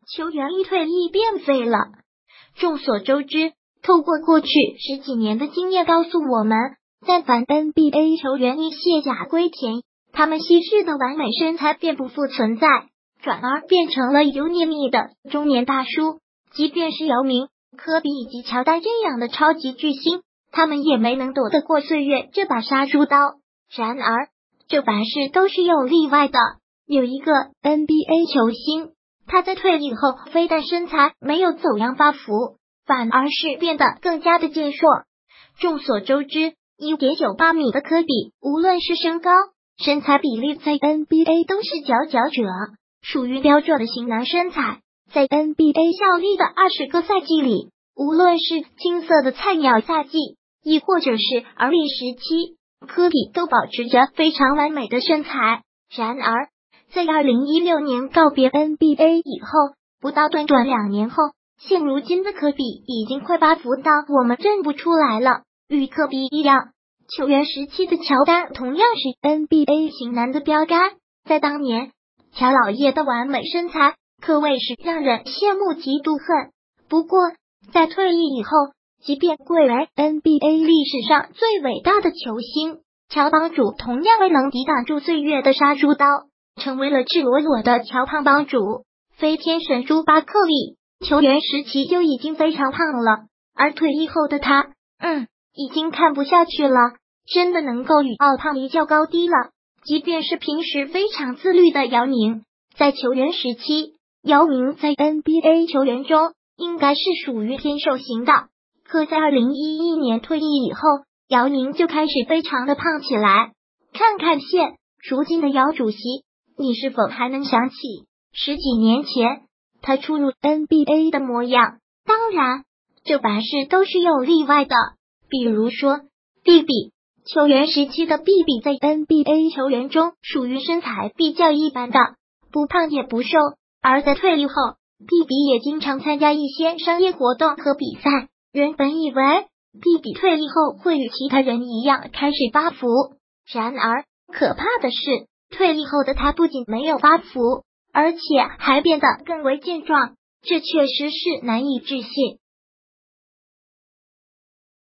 球员一退役变废了。众所周知，透过过去10几年的经验告诉我们，但凡 NBA 球员一卸甲归田，他们稀释的完美身材便不复存在，转而变成了油腻腻的中年大叔。即便是姚明、科比以及乔丹这样的超级巨星，他们也没能躲得过岁月这把杀猪刀。然而，这凡事都是有例外的。有一个 NBA 球星，他在退役后非但身材没有走样发福，反而是变得更加的健硕。众所周知，1.98米的科比，无论是身高、身材比例，在 NBA 都是佼佼者，属于标准的型男身材。在 NBA 效力的20个赛季里，无论是青涩的菜鸟赛季，亦或者是而立时期，科比都保持着非常完美的身材。然而，在2016年告别 NBA 以后，不到短短2年后，现如今的科比已经快发福到我们认不出来了。与科比一样，球员时期的乔丹同样是 NBA 型男的标杆。在当年，乔老爷的完美身材可谓是让人羡慕嫉妒恨。不过，在退役以后，即便贵为 NBA 历史上最伟大的球星，乔帮主同样未能抵挡住岁月的杀猪刀，成为了赤裸裸的乔胖帮主。非天神猪巴克利球员时期就已经非常胖了，而退役后的他，已经看不下去了，真的能够与奥胖一较高低了。即便是平时非常自律的姚明，在球员时期，姚明在 NBA 球员中应该是属于偏瘦型的，可在2011年退役以后，姚明就开始非常的胖起来。看看现如今的姚主席，你是否还能想起10几年前他初入 NBA 的模样？当然，这凡事都是有例外的。比如说毕比，球员时期的毕比在 NBA 球员中属于身材比较一般的，不胖也不瘦。而在退役后，毕比也经常参加一些商业活动和比赛。原本以为毕比退役后会与其他人一样开始发福，然而可怕的是，退役后的他不仅没有发福，而且还变得更为健壮，这确实是难以置信。